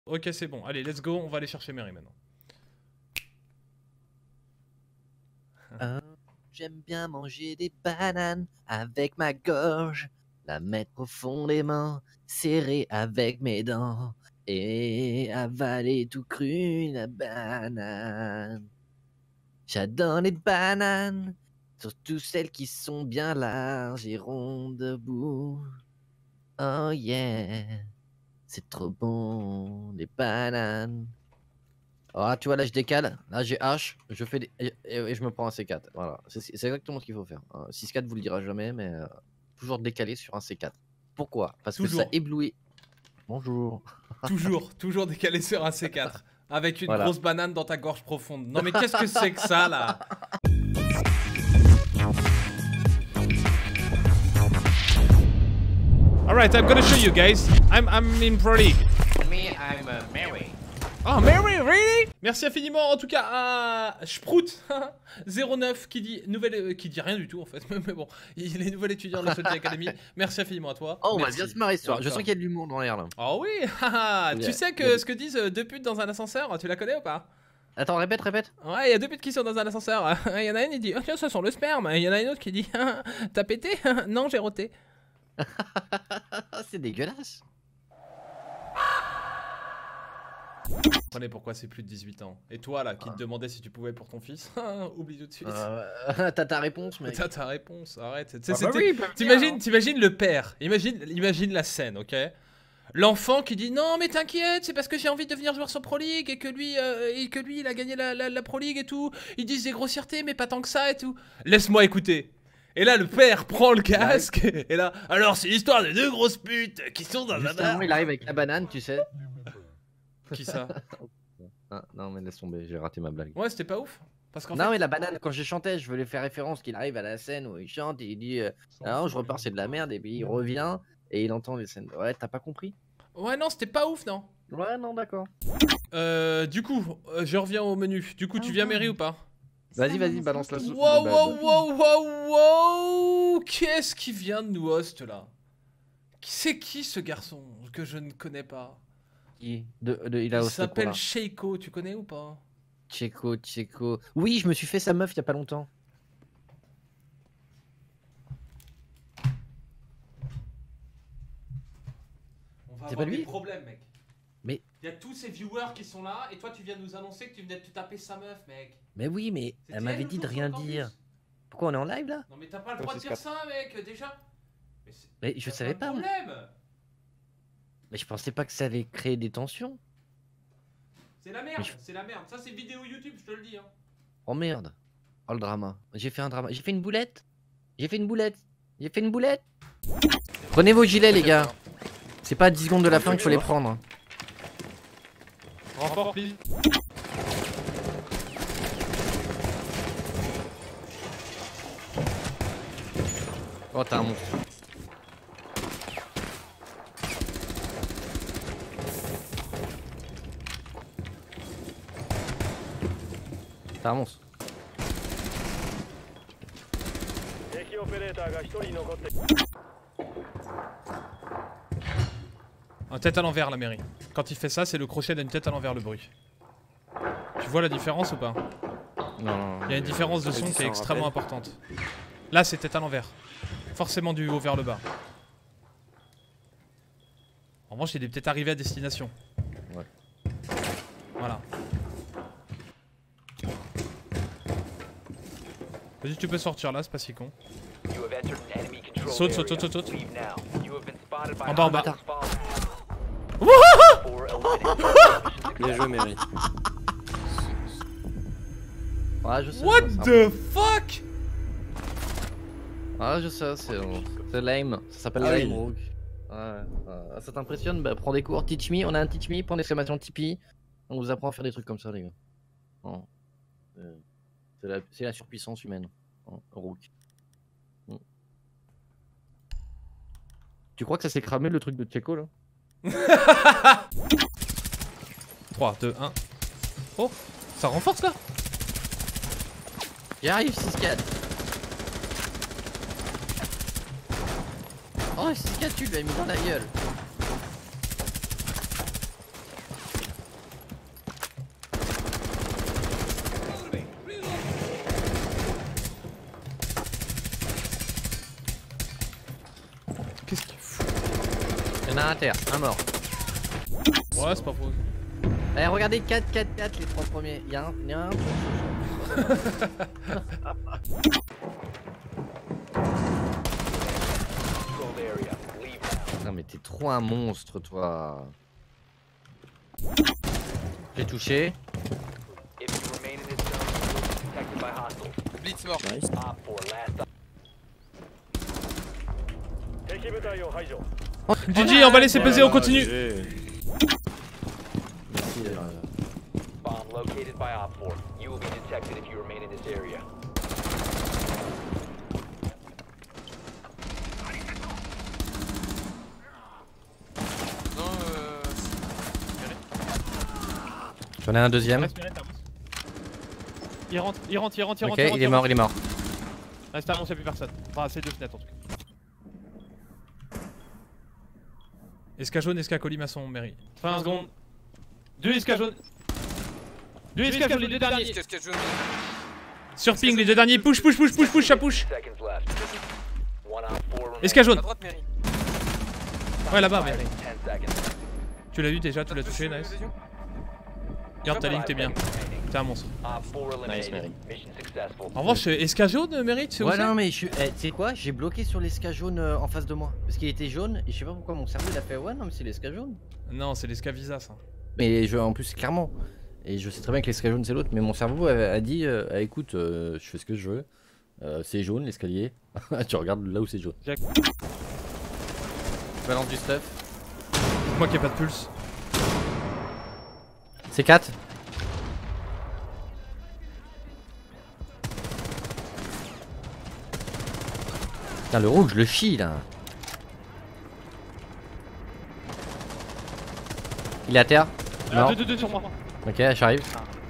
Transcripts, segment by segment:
Ok, c'est bon. Allez, let's go. On va aller chercher Mary maintenant. J'aime bien manger des bananes avec ma gorge, la mettre profondément serrée avec mes dents et avaler tout cru la banane. J'adore les bananes, surtout celles qui sont bien larges et rondes debout. Oh yeah, c'est trop bon, les bananes. Ah, tu vois, là, je décale. Là, j'ai H. Je fais des... et je me prends un C4. Voilà. C'est exactement ce qu'il faut faire. 6-4 vous le dira jamais, mais toujours décalé sur un C4. Pourquoi? Parce que ça éblouit. Bonjour. Toujours décalé sur un C4. Avec une Voilà. grosse banane dans ta gorge profonde. Non, mais qu'est-ce que c'est que ça, là? Alright, I'm gonna show you guys. I'm in Pro League. Me, I'm Mary. Oh, Mary, really? Merci infiniment, en tout cas, à Sprout 09 qui dit nouvelle, qui dit rien du tout en fait, mais bon, il est nouvel étudiant de la Soldier Academy. Merci infiniment à toi. Oh, on va Merci. bien se marrer ce soir. Je sens qu'il y a de l'humour dans l'air là. Oh oui, haha. Tu sais que ce que disent deux putes dans un ascenseur, tu la connais ou pas? Attends, répète. Ouais, il y a deux putes qui sont dans un ascenseur. Il y en a une, il dit, oh tiens, ça sent le sperme. Il y en a une autre qui dit, t'as pété? Non, j'ai roté. C'est dégueulasse. Vous comprenez pourquoi c'est plus de 18 ans. Et toi là, qui te demandais si tu pouvais pour ton fils, oublie tout de suite. T'as ta réponse, mec. T'as ta réponse, arrête. T'imagines le père, imagine la scène, ok? L'enfant qui dit non mais t'inquiète, c'est parce que j'ai envie de venir jouer sur Pro League et que lui il a gagné la Pro League et tout. Ils disent des grossièretés mais pas tant que ça et tout. Laisse-moi écouter. Et là le père prend le casque et là alors c'est l'histoire de deux grosses putes qui sont dans un bar. Il arrive avec la banane, tu sais. Qui ça? Non mais laisse tomber, j'ai raté ma blague. Ouais, c'était pas ouf. Parce qu'en non mais la banane, quand je chantais, je voulais faire référence qu'il arrive à la scène où il chante et il dit non je repars c'est de la merde et puis il revient et il entend les scènes. Ouais, t'as pas compris? Ouais non, c'était pas ouf non. Ouais non d'accord. Du coup, je reviens au menu. Du coup, tu viens Mary ou pas? Vas-y, balance la soupe. Wow. Qu'est-ce qui vient de nous host là? C'est qui ce garçon que je ne connais pas? Il s'appelle Sheiko, tu connais ou pas? Checo. Oui, je me suis fait sa meuf il y a pas longtemps. On va avoir des problèmes, mec. Mais il y a tous ces viewers qui sont là et toi tu viens de nous annoncer que tu venais de te taper sa meuf, mec. Mais oui, mais elle m'avait dit de rien dire. Pourquoi on est en live là? Non mais t'as pas le droit de dire ça, mec, déjà. Mais je savais pas. Mais je pensais pas que ça allait créer des tensions. C'est la merde, c'est la merde. Ça c'est vidéo YouTube, je te le dis. Hein. Oh merde. Oh le drama. J'ai fait un drama. J'ai fait une boulette. Prenez vos gilets les gars. C'est pas à 10 secondes de la fin qu'il faut les prendre. Renfort, please. Oh t'as un monstre. T'as un monstre. Un tête à l'envers la Mary. Quand il fait ça, c'est le crochet d'une tête à l'envers le bruit. Tu vois la différence ou pas? Non. Il y a une différence de son qui est extrêmement importante. Là c'est tête à l'envers. Forcément du haut vers le bas. En revanche il est peut-être arrivé à destination. Ouais. Voilà. Vas-y tu peux sortir là, c'est pas si con. Saute. En bas. Bien joué, Mary. Ouais, je sais. What the fuck? Ah, je sais, c'est lame. Ça s'appelle lame, Rogue. Ouais. Ça t'impressionne? Bah, prends des cours. Teach me, on a un Teach me, point d'exclamation Tipeee. On vous apprend à faire des trucs comme ça, les gars. Oh. C'est la surpuissance humaine. Oh, Rogue. Tu crois que ça s'est cramé le truc de Checo là? 3, 2, 1. Oh, ça renforce là? J'y arrive, 6-4. Oh, 6-4, tu lui as mis dans la gueule. à terre, un mort. Ouais, c'est pas faux. Allez, regardez 4, 4, 4, les 3 premiers. Il y a un. Putain, mais t'es trop un monstre, toi. J'ai touché. Blitz mort. Nice. GG, on va laisser peser, on continue. Merci. Bomb located by Op 4. You will be detected if you remain in this area. Non, J'en ai un deuxième. Il rentre. Ok, il est mort, il est mort. Reste à mon, y'a plus personne. Enfin, c'est 2 fenêtres en tout cas. Esca jaune, esca colimaçon, Mary. 20 secondes. 2 escas jaunes. 2 escas jaunes, les 2 derniers. qu'est-ce que je veux? Sur ping, les deux derniers, push, ça push. Seconds left. One Op 4 remaining. Esca À jaune. droite, Mary. Ouais, là-bas, Mary. 10 seconds. Tu l'as eu déjà, tu l'as touché, nice. Garde ta ligne, t'es bien. T'es un monstre. Op 4 Nice, eliminated. Mary. Mission successful. En revanche, esca jaune, Mary, tu sais où Ouais, c'est? non, mais je suis. Tu sais quoi? J'ai bloqué sur l'esca jaune en face de moi. Parce qu'il était jaune et je sais pas pourquoi mon cerveau il a fait. Ouais, non, mais c'est l'esca jaune. Non, c'est l'esca visa, ça. Mais en plus, clairement. Et je sais très bien que l'esca jaune c'est l'autre. Mais mon cerveau a dit écoute, je fais ce que je veux. C'est jaune l'escalier. Tu regardes là où c'est jaune. Jack. Je balance du stuff. Moi qui ai pas de pulse. C'est 4. Putain, le rouge, le chie là. Il est à terre. Non. 2 sur moi. Ok, j'arrive.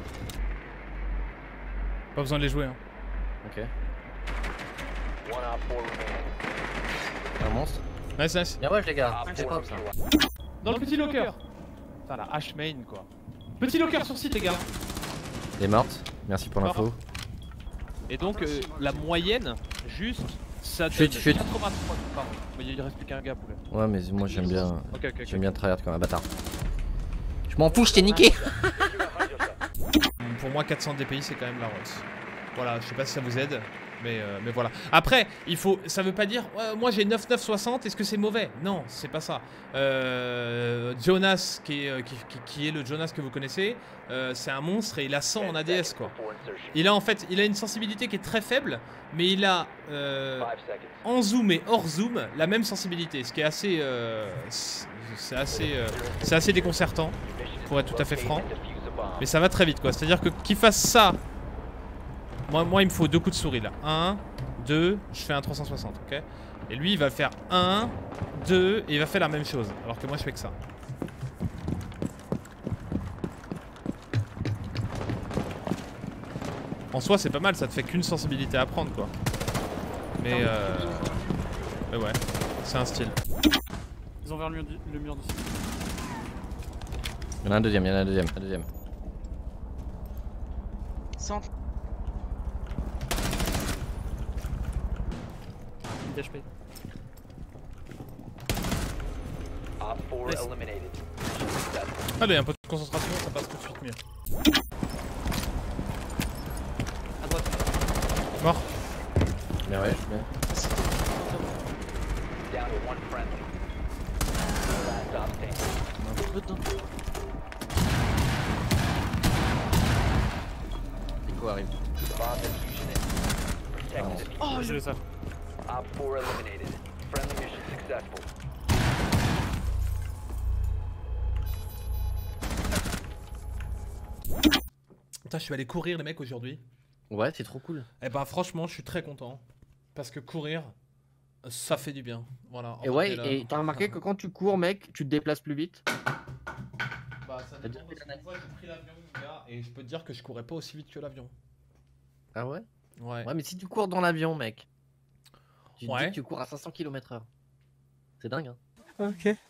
Pas besoin de les jouer. Hein. Ok. One Op 4 remaining. Un monstre. Nice. Bien ouais, les gars. Op C'est 4 propre ça. neutralized. Dans le petit locker. Putain, la hache main quoi. Petit locker sur site, les gars. Elle est morte. Merci pour l'info. Et donc, la moyenne, juste, ça donne Chut. 83 par an. Mais il reste plus qu'un gars, poulet. Ouais, mais moi j'aime bien. Ok. J'aime bien tryhard comme un bâtard. Je m'en fous, je t'ai niqué. Pour moi, 400 DPI, c'est quand même la Rolls. Voilà, je sais pas si ça vous aide, mais voilà. Après, il faut, ça veut pas dire, ouais, moi j'ai 9960, est-ce que c'est mauvais? Non, c'est pas ça. Jonas, qui est le Jonas que vous connaissez, c'est un monstre et il a 100 en ADS quoi. Il a en fait, il a une sensibilité qui est très faible, mais il a 5 seconds. en zoom et hors zoom la même sensibilité, ce qui est assez, c'est assez déconcertant, pour être tout à fait franc. Mais ça va très vite quoi, c'est-à-dire que qu'il fasse ça. Moi il me faut 2 coups de souris là. 1, 2, je fais un 360, ok. Et lui il va faire 1, 2 et il va faire la même chose. Alors que moi je fais que ça. En soi c'est pas mal, ça te fait qu'une sensibilité à prendre quoi. Mais ouais, c'est un style. Ils ont vers le mur d'ici. Il y en a un deuxième, un deuxième. Centre. Une HP. Op 4 eliminated. Successful. Allez, un peu de concentration, ça passe tout de suite mieux. À droite. Mort. Bien ouais, bien. Down to 1 friendly. Last stop standing. Pico arrive. Bomb diffusion in. Protect the diffuser. Oh, je le sais. Op 4 eliminated. Friendly mission successful. Putain, je suis allé courir les mecs aujourd'hui. Ouais, c'est trop cool. Et bah franchement, je suis très content. Parce que courir, ça fait du bien. Voilà. Et ouais, et t'as remarqué que quand tu cours, mec, tu te déplaces plus vite? Bah ça dépend, parce qu'une fois j'ai pris l'avion, gars, et je peux te dire que je courais pas aussi vite que l'avion. Ah ouais? Ouais. Ouais, mais si tu cours dans l'avion, mec, tu te dis Ouais. que tu cours à 500 km/h. C'est dingue, hein? Ok.